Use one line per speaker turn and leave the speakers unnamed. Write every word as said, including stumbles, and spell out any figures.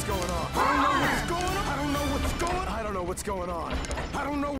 what's going on. I don't know what's going on. I don't know what's going on. I don't know what's going on. I don't know.